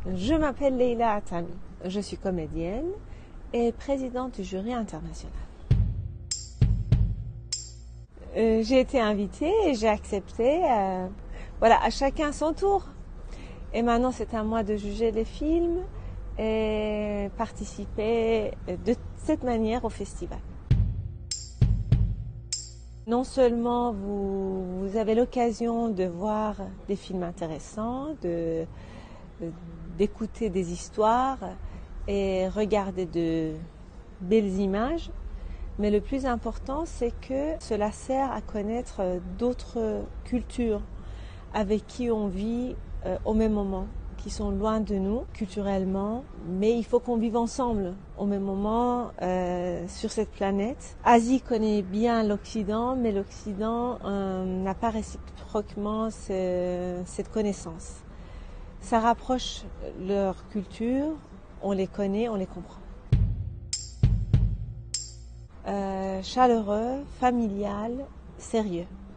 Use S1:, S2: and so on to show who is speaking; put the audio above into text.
S1: Je m'appelle Leila Atami, je suis comédienne et présidente du jury international. J'ai été invitée et j'ai accepté. Voilà, à chacun son tour. Et maintenant, c'est à moi de juger les films et participer de cette manière au festival. Non seulement vous avez l'occasion de voir des films intéressants, d'écouter des histoires et regarder de belles images, mais le plus important, c'est que cela sert à connaître d'autres cultures avec qui on vit au même moment, qui sont loin de nous culturellement, mais il faut qu'on vive ensemble au même moment sur cette planète. Asie connaît bien l'Occident, mais l'Occident n'a pas réciproquement cette connaissance. Ça rapproche leur culture, on les connaît, on les comprend. Chaleureux, familial, sérieux.